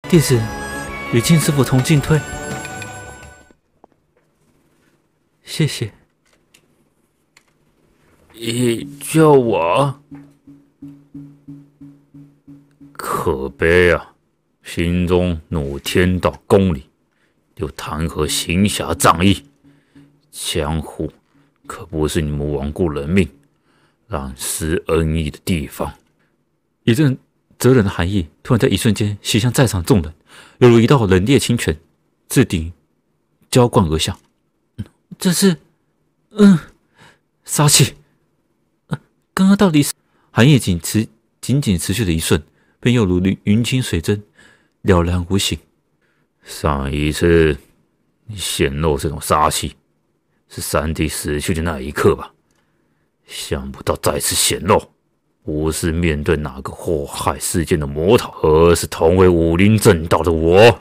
弟子与金师傅同进退。谢谢。 叫我？可悲啊！心中怒天道公理，又谈何行侠仗义？江湖可不是你们罔顾人命、滥施恩义的地方。 一阵责人的寒意突然在一瞬间袭向在场众人，犹如一道冷冽清泉自顶浇灌而下。这是杀气。刚刚到底是寒意仅仅持续了一瞬，便又如云清水蒸，了然无形。 上一次你显露这种杀气，是三弟死去的那一刻吧？想不到再次显露，不是面对哪个祸害世间的魔头，而是同为武林正道的我。